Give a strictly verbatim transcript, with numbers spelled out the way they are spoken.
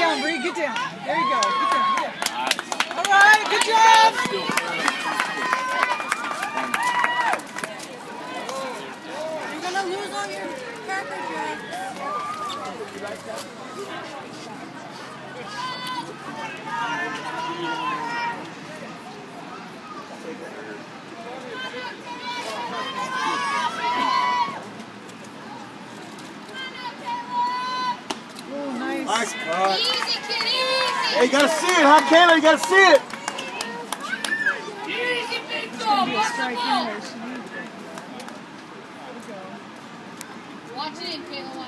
down, Bree. Get down. There you go. Get down. Get down. All right. Good job. You're gonna lose all your cracker jacks. Oh, nice. Nice cut. Easy, kid, easy. Hey, you gotta see it, huh, Kayla? You gotta see it. Easy, big It's dog. going to be a Watch the strike ball. anyway. She needs it. There we go. Watch it in, Kayla.